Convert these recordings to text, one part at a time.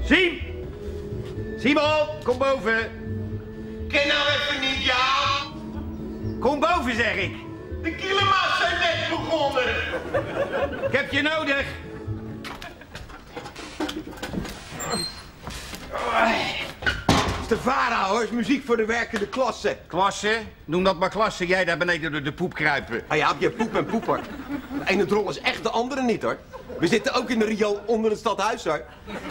Simon, kom boven. Ken nou even niet, ja? Kom boven, zeg ik. De kilema's zijn net begonnen. Ik heb je nodig. Is de VARA, hoor. Is muziek voor de werkende klasse. Klasse? Noem dat maar klasse. Jij daar beneden door de poep kruipen. Ah ja, je poep en poeper. De ene drol is echt de andere niet, hoor. We zitten ook in de Rio onder het stadhuis, hoor.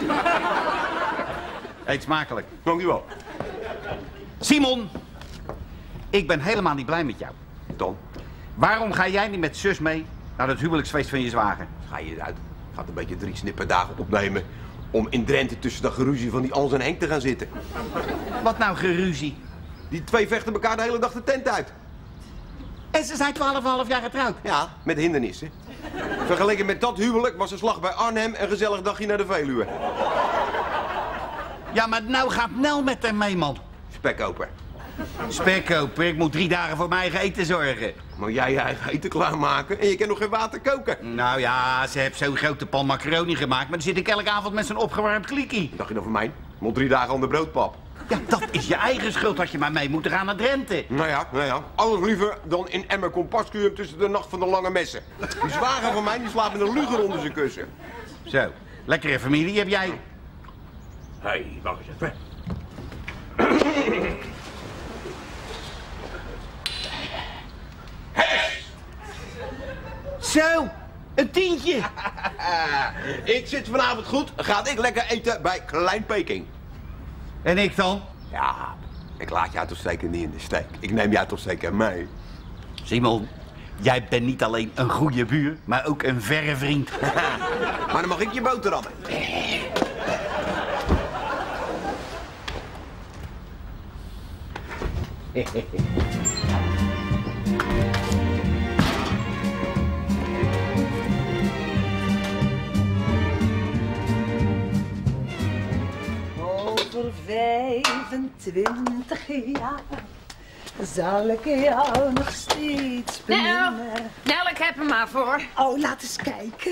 Eet smakelijk. Dankjewel. Simon, ik ben helemaal niet blij met jou. Dan Waarom ga jij niet met zus mee naar het huwelijksfeest van je zwager? ga je eruit. Gaat een beetje 3 snipperdagen opnemen om in Drenthe tussen dat geruzie van die Ans en Henk te gaan zitten. Wat nou geruzie? Die twee vechten elkaar de hele dag de tent uit. En ze zijn 12,5 jaar getrouwd. Ja, met hindernissen. Vergeleken met dat huwelijk was een slag bij Arnhem een gezellig dagje naar de Veluwe. Ja, maar nou gaat Nel met hem mee, man. Spekkoper. Spekkoper, ik moet 3 dagen voor mijn eigen eten zorgen. Maar jij je eigen eten klaarmaken en je kan nog geen water koken. Nou ja, ze heeft zo'n grote pan macaroni gemaakt, maar dan zit ik elke avond met zo'n opgewarmd klikkie. Wat dacht je dan van mij? Ik moet 3 dagen aan de broodpap. Ja, dat is je eigen schuld, had je maar mee moeten gaan naar Drenthe. Nou ja. Alles liever dan in Emmer compaskuur tussen de nacht van de lange messen. Die zwager van mij die slaapt met een luger onder zijn kussen. Zo, lekkere familie heb jij. Hé, wacht eens even. Zo, een tientje. Ik zit vanavond goed. Ga ik lekker eten bij Klein Peking. En ik dan? Ja, ik laat jou toch zeker niet in de steek. Ik neem jou toch zeker mee. Simon, jij bent niet alleen een goede buur, maar ook een verre vriend. Maar dan mag ik je boterhammen. Over 25 jaar zal ik jou nog steeds beminnen. Nel, ik heb hem maar voor. Oh, laat eens kijken.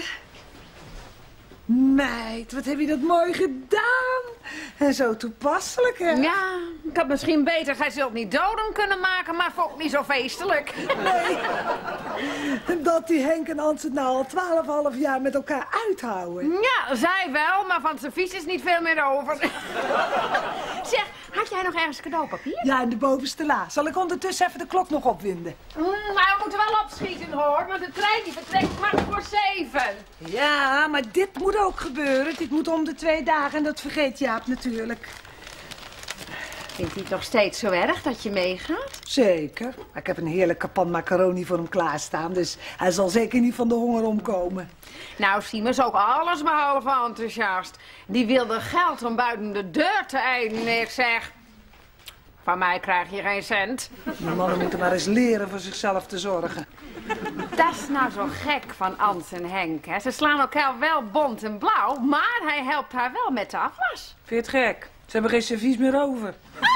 Meid, wat heb je dat mooi gedaan. En zo toepasselijk, hè? Ja, ik had misschien beter Gij zult niet doden kunnen maken, maar vond ik niet zo feestelijk. Nee. Dat die Henk en Ans het nou al 12,5 jaar met elkaar uithouden. Ja, zij wel, maar van zijn vies is niet veel meer over. Zeg, had jij nog ergens cadeaupapier? Ja, in de bovenste la. Zal ik ondertussen even de klok nog opwinden? Maar we moeten wel opschieten, hoor, want de trein die vertrekt 7:15. Ja, maar dit moet ook gebeuren. Dit moet om de 2 dagen en dat vergeet Jaap natuurlijk. Vindt hij het nog steeds zo erg dat je meegaat? Zeker. Ik heb een heerlijke pan macaroni voor hem klaarstaan, dus hij zal zeker niet van de honger omkomen. Nou, Siem is ook alles behalve enthousiast. Die wilde geld om buiten de deur te eindigen. Ik zeg, van mij krijg je geen cent. Die mannen moeten maar eens leren voor zichzelf te zorgen. Dat is nou zo gek van Ans en Henk, hè. Ze slaan elkaar wel bont en blauw, maar hij helpt haar wel met de afwas. Vind je het gek? Ze hebben geen servies meer over.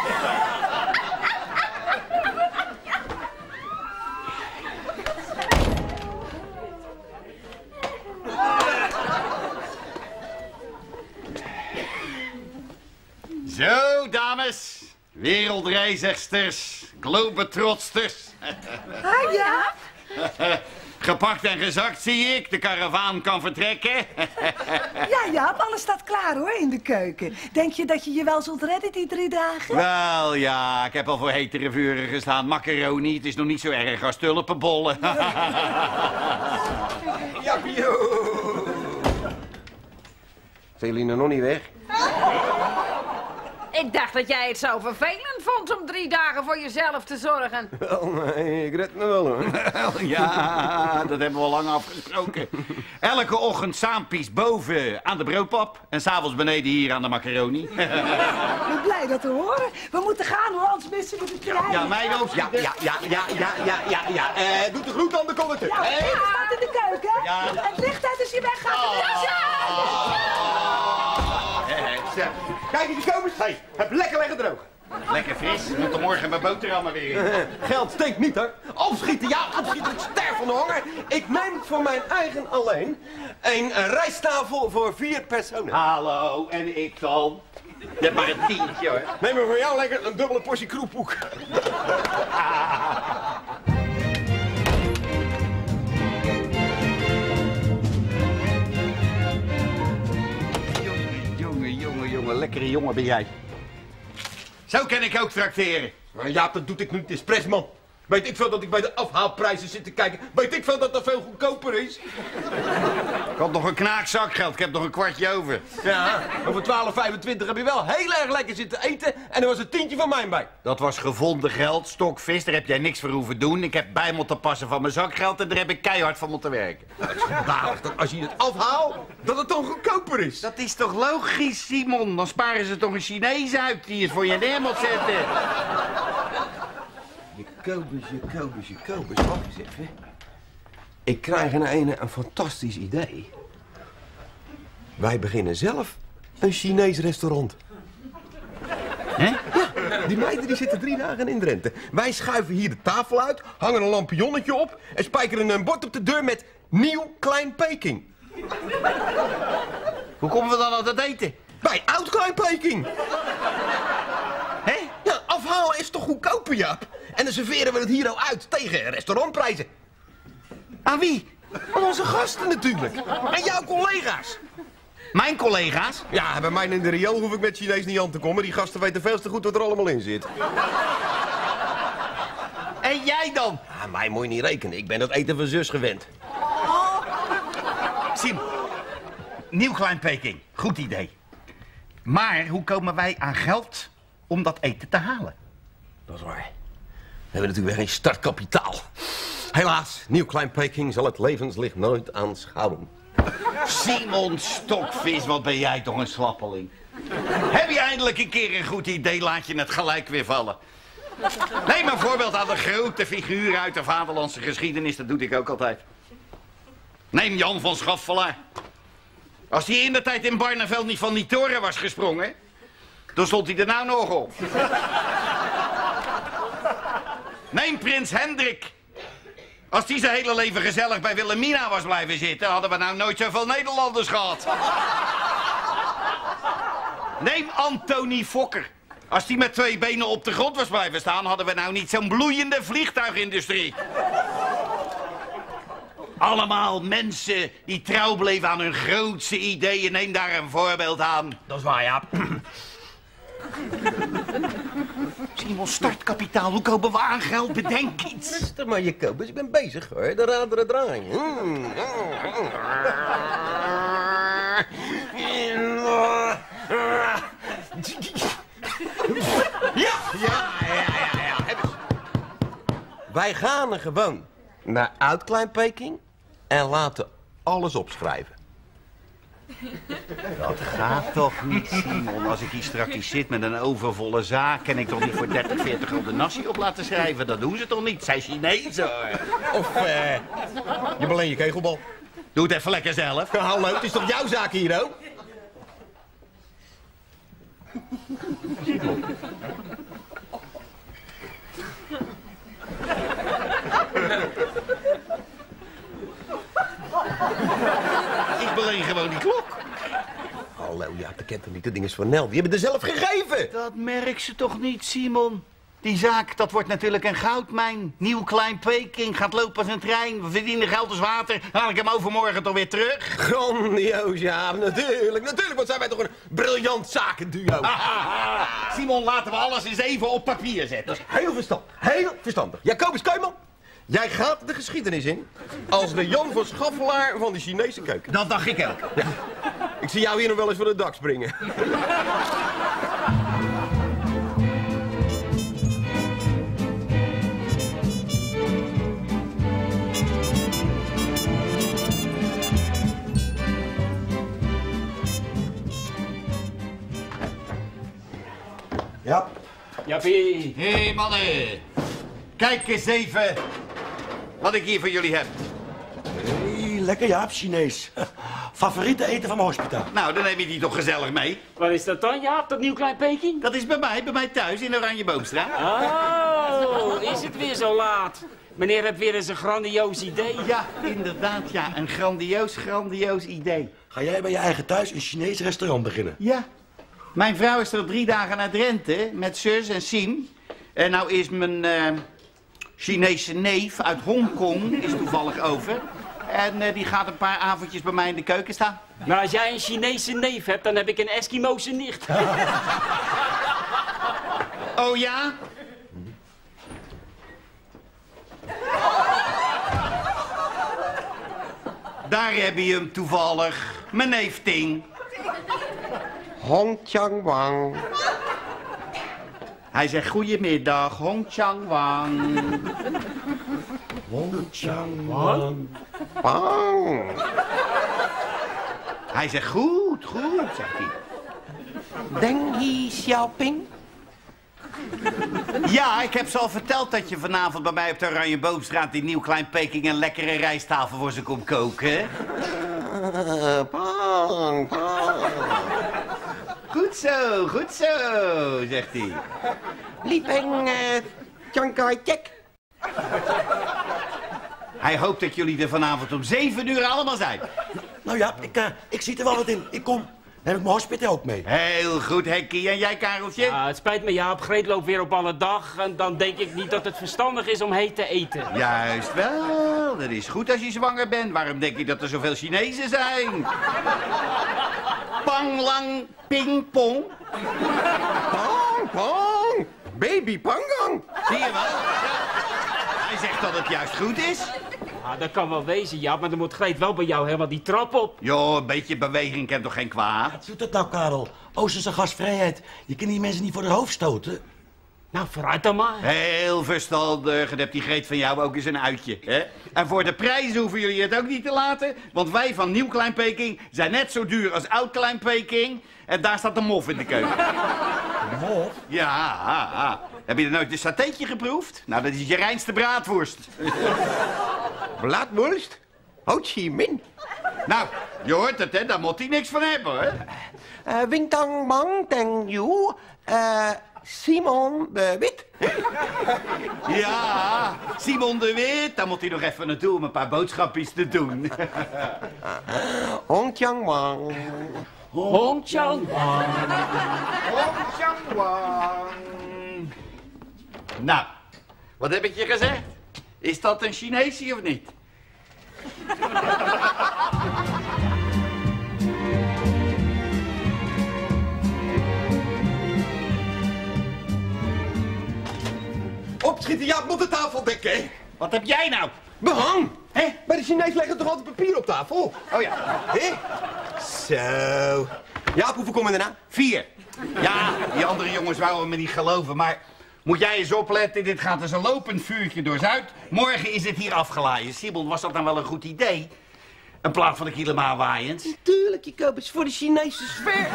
Zo, dames. Wereldreizigsters, globetrotsters. Ah, ja? Gepakt en gezakt, zie ik. De karavaan kan vertrekken. Ja, Jaap, alles staat klaar hoor, in de keuken. Denk je dat je je wel zult redden die 3 dagen? Wel ja, ik heb al voor hetere vuren gestaan. Macaroni, het is nog niet zo erg als tulpenbollen. Jappio. Zijn jullie nog niet weg? Ik dacht dat jij het zo vervelend vond om 3 dagen voor jezelf te zorgen. Wel, nee, ik red me wel hoor. Ja, dat hebben we al lang afgesproken. Elke ochtend saampies boven aan de broodpap en s'avonds beneden hier aan de macaroni. Ik ben blij dat te horen. We moeten gaan hoor, anders missen we de trein. Ja, mij ook. Ja. Doe de groet aan de conducteur. Ja, het staat in de keuken. Ja. Het licht uit als je weggaat. Kijk eens, komers. Hey, heb lekker leggen droog. Lekker fris. We moeten morgen mijn boterhammen weer in. Geld steekt niet, hoor. Opschieten, ja, opschieten. Ik sterf van de honger. Ik neem voor mijn eigen alleen een rijsttafel voor 4 personen. Hallo, en ik dan? Je hebt maar een tientje, hoor. Neem maar voor jou lekker een dubbele portie kroephoek. Jongen, lekkere jongen ben jij. Zo kan ik ook trakteren. Maar Jaap, dat doet ik niet expres, man. Weet ik veel dat ik bij de afhaalprijzen zit te kijken. Weet ik veel dat dat veel goedkoper is. Ik had nog een knaakzakgeld, ik heb nog een kwartje over. Ja, maar voor 12,25 heb je wel heel erg lekker zitten eten en er was een tientje van mij bij. Dat was gevonden geld, stokvis, daar heb jij niks voor hoeven doen. Ik heb bij moeten passen van mijn zakgeld en daar heb ik keihard van moeten werken. Het is schandalig dat als je het afhaalt, dat het dan goedkoper is. Dat is toch logisch, Simon? Dan sparen ze toch een Chinees uit die het voor je neer moet zetten. Jacobus, wacht eens even. Ik krijg een fantastisch idee. Wij beginnen zelf een Chinees restaurant. Hè? Ja, die meiden die zitten 3 dagen in Drenthe. Wij schuiven hier de tafel uit, hangen een lampionnetje op en spijkeren een bord op de deur met Nieuw Klein Peking. Hoe komen we dan aan het eten? Bij Oud Klein Peking. Hè? Ja, afhalen is toch goedkoper, Jaap? En dan serveren we het hier nou uit tegen restaurantprijzen. Aan wie? Aan onze gasten natuurlijk. En jouw collega's. Mijn collega's? Ja, bij mij in de Rio hoef ik met Chinees niet aan te komen. Die gasten weten veel te goed wat er allemaal in zit. En jij dan? Ah, mij moet je niet rekenen. Ik ben dat eten van zus gewend. Sim, Nieuw Klein Peking. Goed idee. Maar hoe komen wij aan geld om dat eten te halen? Dat is waar. We hebben natuurlijk weer geen startkapitaal. Helaas, Nieuw Klein Peking zal het levenslicht nooit aanschouwen. Simon Stokvis, wat ben jij toch een slappeling. Heb je eindelijk een keer een goed idee, laat je het gelijk weer vallen. Neem een voorbeeld aan de grote figuren uit de vaderlandse geschiedenis, dat doe ik ook altijd. Neem Jan van Schaffelaar. Als hij in de tijd in Barneveld niet van die toren was gesprongen, dan stond hij er nou nog op. Neem prins Hendrik. Als die zijn hele leven gezellig bij Wilhelmina was blijven zitten, hadden we nou nooit zoveel Nederlanders gehad. Neem Antonie Fokker. Als die met 2 benen op de grond was blijven staan, hadden we nou niet zo'n bloeiende vliegtuigindustrie. Allemaal mensen die trouw bleven aan hun grootste ideeën. Neem daar een voorbeeld aan. Dat is waar, Jaap. Simon, startkapitaal, hoe komen we aan geld? Bedenk iets. Rustig maar, Jacobus. Ik ben bezig, hoor. De raderen draaien. Ja. Wij gaan er gewoon naar Oud Klein Peking en laten alles opschrijven. Dat gaat toch niet, Simon? Als ik hier straks zit met een overvolle zaak, kan ik toch niet voor 30, 40 gulden nasi op laten schrijven? Dat doen ze toch niet? Zij Chinezen, hoor. Of, je beleen je kegelbal. Doe het even lekker zelf. Ja, hallo, het is toch jouw zaak hier, hoor? Ik beleen gewoon die klok. Hallo, ja, dat kent toch niet? Dat ding is van Nel. Die hebben er zelf gegeven. Dat merkt ze toch niet, Simon? Die zaak, dat wordt natuurlijk een goudmijn. Nieuw Klein Peking gaat lopen als een trein. We verdienen geld als water. Haal ik hem overmorgen toch weer terug? Grandioos, ja, natuurlijk. Want zijn wij toch een briljant zakenduo. Simon, laten we alles eens even op papier zetten. Dat is heel verstandig. Jacobus Keuman, jij gaat de geschiedenis in als de Jan van Schaffelaar van de Chinese keuken. Dat dacht ik ook. Ja. Ik zie jou hier nog wel eens voor de dak springen. Ja. Jappie. Hé, mannen. Kijk eens even wat ik hier voor jullie heb. Hey, lekker Jaap, Chinees. Favoriete eten van mijn hospitaal. Nou, dan neem je die toch gezellig mee. Wat is dat dan, Jaap, dat Nieuw Klein Peking? Dat is bij mij thuis in Oranjeboomstraat. Oh, is het weer zo laat? Meneer heeft weer eens een grandioos idee. Ja, inderdaad, ja. Een grandioos idee. Ga jij bij je eigen thuis een Chinees restaurant beginnen? Ja. Mijn vrouw is er 3 dagen naar Drenthe met zus en Siem. En nou is mijn Chinese neef uit Hongkong is toevallig over. En die gaat een paar avondjes bij mij in de keuken staan. Maar als jij een Chinese neef hebt, dan heb ik een Eskimo'se nicht. Oh ja? Daar heb je hem toevallig. Mijn neef Ting. Hong Chang Wang. Hij zegt goedemiddag, Hong Chang Wang. Hong Chang Wang. Wang. Hij zegt goed, zegt hij. Deng Yi Xiaoping. Ja, ik heb ze al verteld dat je vanavond bij mij op de Oranjeboomstraat in Nieuw Klein Peking een lekkere rijsttafel voor ze komt koken. Pang, pang. Goed zo, zegt hij. Liepeng Chiang Kai-shek. Hij hoopt dat jullie er vanavond om 7 uur allemaal zijn. Nou ja, ik zie er wel wat in. Ik kom. Dan heb ik mijn hospita ook mee. Heel goed, Henkie. En jij, Kareltje? Ja, het spijt me, Jaap. Greet loopt weer op alle dag. En dan denk ik niet dat het verstandig is om heet te eten. Juist wel. Dat is goed als je zwanger bent. Waarom denk je dat er zoveel Chinezen zijn? Pang, lang, ping, pong. Pang, pang. Baby Pangang. Zie je wel? Ja. Hij zegt dat het juist goed is. Ja, dat kan wel wezen, Jaap. Maar dan moet Greet wel bij jou helemaal die trap op. Joh, een beetje beweging kent toch geen kwaad? Wat doet dat nou, Karel? Oosterse gastvrijheid. Je kunt die mensen niet voor de hoofd stoten. Nou, vooruit dan maar. Heel verstandig. En heb die Greet van jou ook eens een uitje. Hè? En voor de prijzen hoeven jullie het ook niet te laten. Want wij van Nieuw Klein Peking zijn net zo duur als Oud Klein Peking. En daar staat de mof in de keuken. De mof? Ja. Heb je nooit een satéetje geproefd? Nou, dat is je reinste braadworst. Blaadworst. Ho Chi Minh. Nou, je hoort het, hè? Daar moet hij niks van hebben, hè? Wing Tang Mang Teng Yu. Simon de Wit. Ja, Simon de Wit. Daar moet hij nog even naartoe om een paar boodschapjes te doen. Hong Chang Wang. Hong Chang Wang. Hong Chang Wang. Nou, wat heb ik je gezegd? Is dat een Chineesie of niet? Opschieten, ja, moet de tafel dekken. Wat heb jij nou? Behang. Hè? Bij de Chinees leggen toch altijd papier op tafel? Oh ja, Hé? Zo. Ja, hoeveel komen er nou? 4. Ja, die andere jongens wouden me niet geloven, maar moet jij eens opletten, dit gaat als een lopend vuurtje door Zuid. Morgen is het hier afgelaaien. Simon, was dat dan wel een goed idee? Een plaat van de Kilema waaiend. Tuurlijk, je koopt het voor de Chinese sfeer.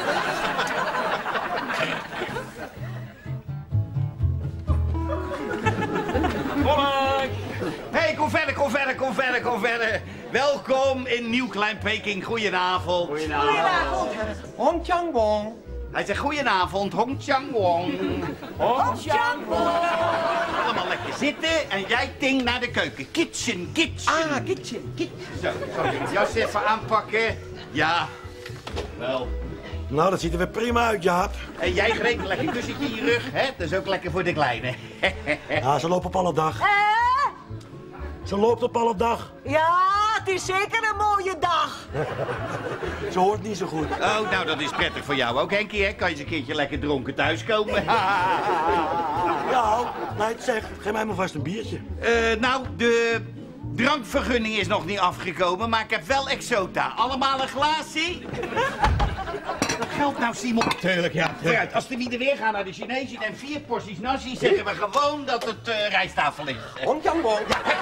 Hé, kom verder. Welkom in Nieuw Klein Peking. Goedenavond. Goedenavond. Hong Chang Wong. Hij zegt goedenavond, Hong Chang Wong. Hong Chang Wang. Allemaal lekker zitten en jij Ting naar de keuken. Kitchen. Ah, kitchen. Zo, jas even aanpakken. Ja, wel. Nou, dat ziet er weer prima uit, Jaap. En jij greep een lekker kussentje in je rug, hè? Dat is ook lekker voor de kleine. Ja, ze loopt op alle dag. Ze loopt op alle dag. Ja, het is zeker een mooie dag. Ze hoort niet zo goed. Oh, nou, dat is prettig voor jou ook, Henkie, hè? Kan je eens een keertje lekker dronken thuiskomen? Ja, nou, zeg, geef mij maar vast een biertje. Nou, de drankvergunning is nog niet afgekomen, maar ik heb wel Exota. Allemaal een glaasje? Geld nou, Simon. Tuurlijk, ja. Vooruit, als de wieden weer gaan naar de Chinezen en 4 porties nasi, zeggen we gewoon dat het rijsttafel is. Hong Chang Wong.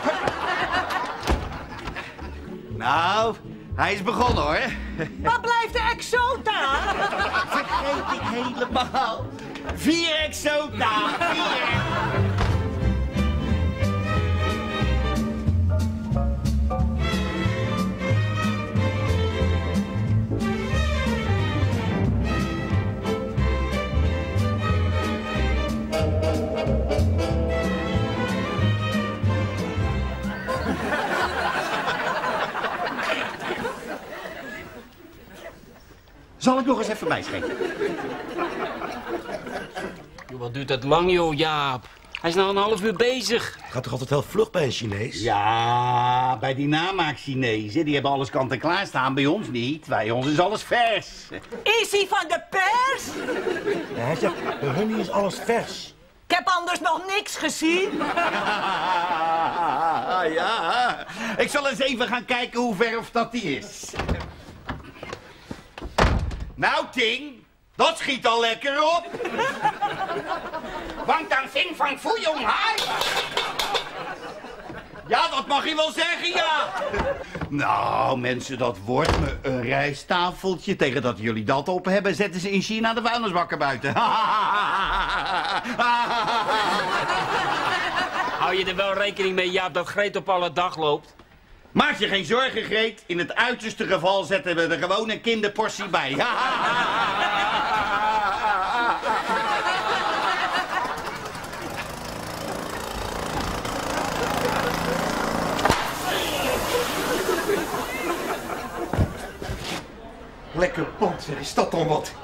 Nou, hij is begonnen, hoor. Waar blijft de Exota? Vergeet ik helemaal. 4 Exota, 4. Zal ik nog eens even bijschenken? Joh, wat duurt dat lang, joh, Jaap? Hij is nou een half uur bezig. Gaat toch altijd heel vlug bij een Chinees? Ja, bij die namaak-Chinezen, die hebben alles kant en klaar staan. Bij ons niet. Bij ons is alles vers. Is hij van de pers? Ja, hij zegt, bij hun is alles vers. Ik heb anders nog niks gezien. Ja, ik zal eens even gaan kijken hoe verf dat die is. Nou, Ting, dat schiet al lekker op. Want dan zing van Fuyong Hai. Ja, dat mag je wel zeggen, ja. Nou, mensen, dat wordt me een rijsttafeltje. Tegen dat jullie dat op hebben, zetten ze in China de vuilnisbakken buiten. Hou je er wel rekening mee, Jaap, dat Greet op alle dag loopt? Maak je geen zorgen, Greet. In het uiterste geval zetten we er gewoon een kinderportie bij. Lekker pand, zeg. Is dat dan wat?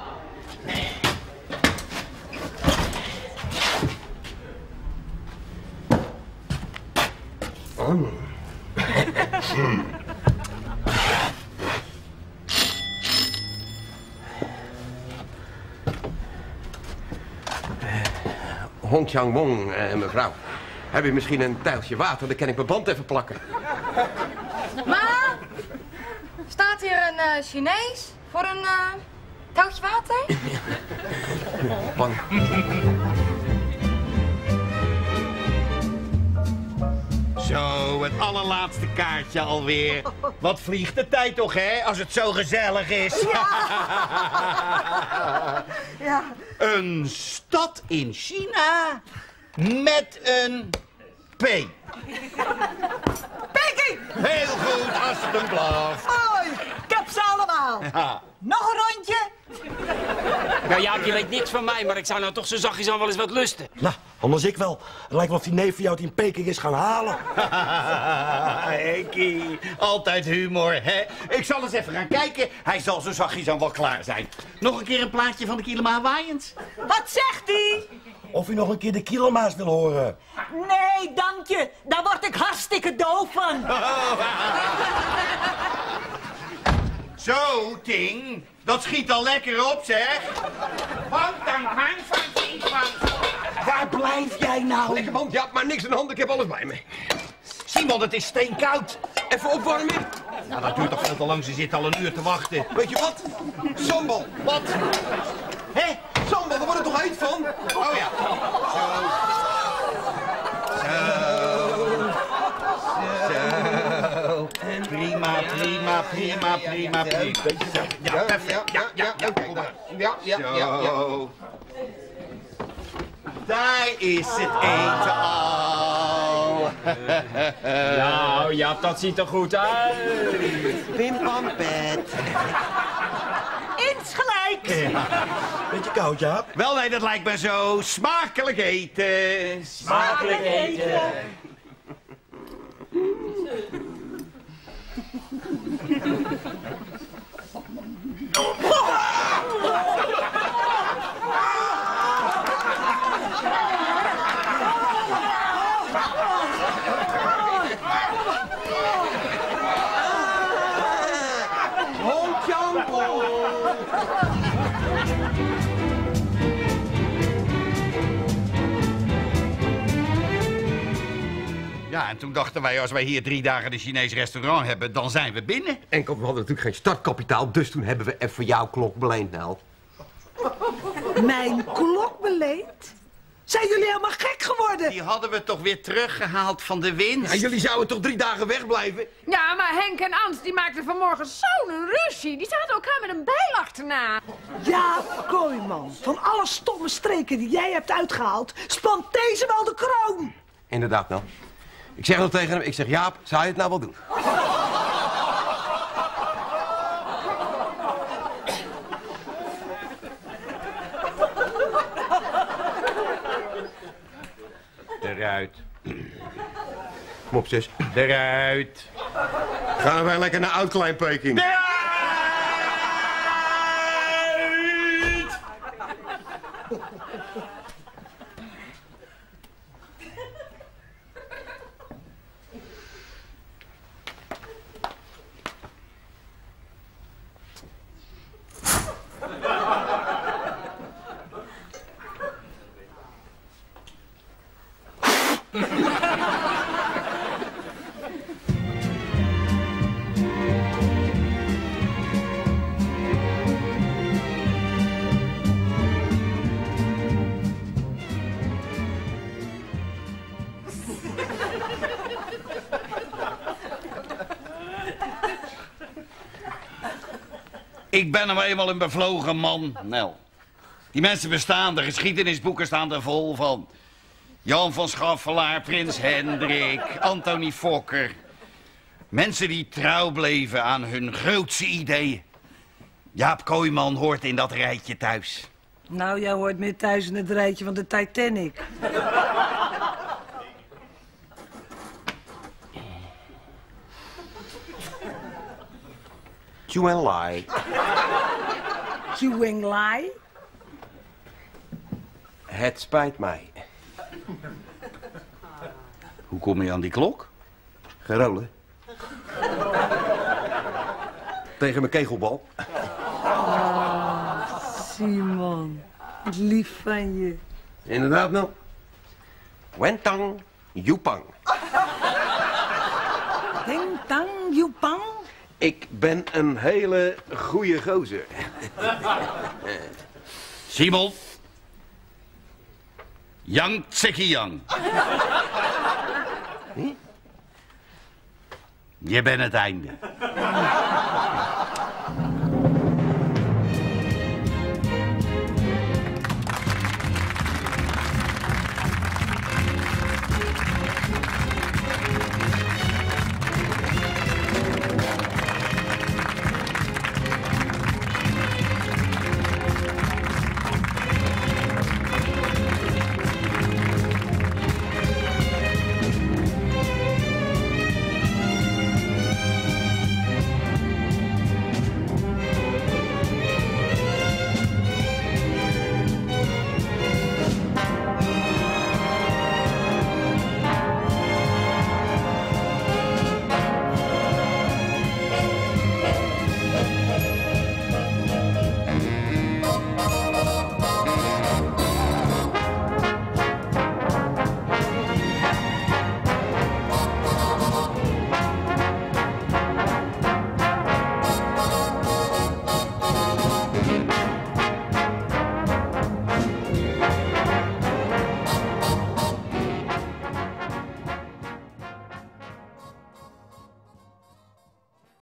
Hong Chang Wong, mevrouw. Heb je misschien een tijltje water? Dan kan ik mijn band even plakken. Ma, staat hier een Chinees voor een touwtje water? Bang. Zo, het allerlaatste kaartje alweer. Wat vliegt de tijd toch, hè, als het zo gezellig is. Ja. Een stad in China met een P. Peking! Heel goed, alstublieft. Hoi, ik heb ze allemaal. Ja. Nog een rondje? Nou, Jaap, je weet niks van mij, maar ik zou nou toch zo zachtjes aan wel eens wat lusten. Nou, anders ik wel. Het lijkt wel of die neef van jou het in Peking is gaan halen. Henkie, altijd humor, hè? Ik zal eens even gaan kijken. Hij zal zo zachtjes aan wel klaar zijn. Nog een keer een plaatje van de Kilema Waaiens? Wat zegt hij? Of u nog een keer de Kilema's wil horen. Nee, dank je. Daar word ik hartstikke doof van. Zo, Ting. Dat schiet al lekker op, zeg. Want dan hang van Ting van. Waar blijf jij nou? Lekker band, ja, maar niks aan de hand. Ik heb alles bij me. Simon, het is steenkoud. Even opwarmen. Ja, dat duurt toch veel te lang. Ze zit al een uur te wachten. Weet je wat? Sambal. Wat? Hé? Sambal, daar wordt het toch heet van? Oh ja. Zo. Prima. Ja, perfect. Zo. Daar is het eten al. Nou, Jaap, dat ziet er goed uit. Pim pam pet. Insgelijks. Beetje koud, Jaap? Wel, nee, dat lijkt me zo. Smakelijk eten. Smakelijk eten. Hong Chang Wong. Ja, en toen dachten wij, als wij hier 3 dagen een Chinees restaurant hebben, dan zijn we binnen. Enkel, we hadden natuurlijk geen startkapitaal, dus toen hebben we even jouw klok beleend, Nel. Mijn klok beleend? Zijn jullie helemaal gek geworden? Die hadden we toch weer teruggehaald van de winst. Ja, jullie zouden toch 3 dagen wegblijven? Ja, maar Henk en Ans die maakten vanmorgen zo'n ruzie. Die zaten elkaar met een bijl achterna. Ja, Kooiman, van alle stomme streken die jij hebt uitgehaald, spant deze wel de kroon. Inderdaad, Nel. Ik zeg dat tegen hem, ik zeg, Jaap, zou je het nou wel doen? Eruit. Kom op, zus. Eruit. Gaan wij lekker naar Oud-Klein Peking. Ik ben nou eenmaal een bevlogen man, Nel. Die mensen bestaan, de geschiedenisboeken staan er vol van. Jan van Schaffelaar, Prins Hendrik, Antonie Fokker. Mensen die trouw bleven aan hun grootste ideeën. Jaap Kooijman hoort in dat rijtje thuis. Nou, jij hoort meer thuis in het rijtje van de Titanic. Chewing Lai. Chewing Lai? Het spijt mij. Hoe kom je aan die klok? Gerolen. Tegen mijn kegelbal. Simon, wat lief van je. Inderdaad, nou. Wentang, Yupang. Ding tang, Yupang. Ik ben een hele goeie gozer. Simon. Yang Tseki Yang. Je bent het einde.